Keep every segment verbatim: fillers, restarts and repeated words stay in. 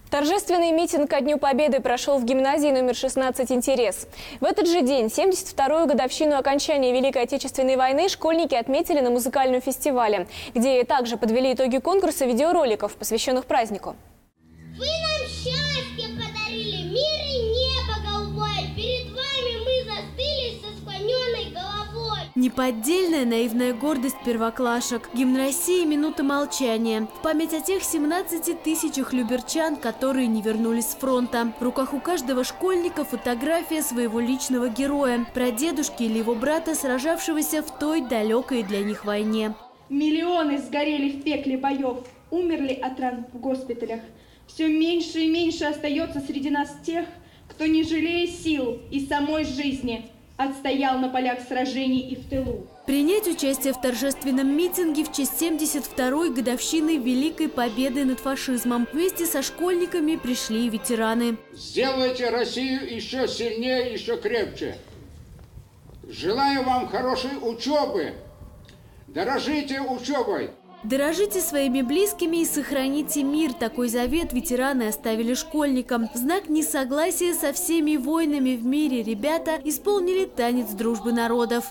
Торжественный митинг ко Дню Победы прошел в гимназии номер шестнадцать «Интерес». В этот же день, семьдесят вторую годовщину окончания Великой Отечественной войны, школьники отметили на музыкальном фестивале, где также подвели итоги конкурса видеороликов, посвященных празднику. Вы нам счастье подарили, мир и небо голубое, перед вами мы застыли со склоненной головой. Неподдельная наивная гордость первоклашек. Гимн России «Минута молчания». В память о тех семнадцати тысячах люберчан, которые не вернулись с фронта. В руках у каждого школьника фотография своего личного героя, прадедушки или его брата, сражавшегося в той далекой для них войне. Миллионы сгорели в пекле боев, умерли от ран в госпиталях. Все меньше и меньше остается среди нас тех, кто, не жалея сил и самой жизни, отстоял на полях сражений и в тылу. Принять участие в торжественном митинге в честь семьдесят второй годовщины Великой Победы над фашизмом вместе со школьниками пришли и ветераны. Сделайте Россию еще сильнее, еще крепче. Желаю вам хорошей учебы. Дорожите учебой. Дорожите своими близкими и сохраните мир. Такой завет ветераны оставили школьникам. В знак несогласия со всеми войнами в мире ребята исполнили танец дружбы народов.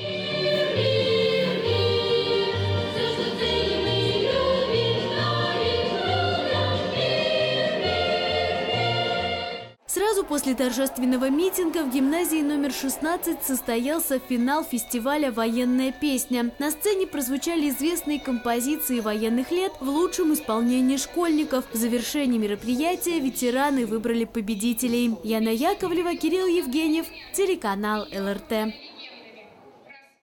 Сразу после торжественного митинга в гимназии номер шестнадцать состоялся финал фестиваля «Военная песня». На сцене прозвучали известные композиции военных лет в лучшем исполнении школьников. В завершении мероприятия ветераны выбрали победителей. Яна Яковлева, Кирилл Евгеньев, телеканал эл эр тэ.